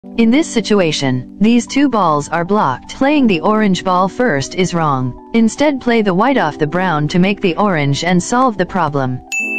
In this situation, these two balls are blocked. Playing the orange ball first is wrong. Instead, play the white off the brown to make the orange and solve the problem.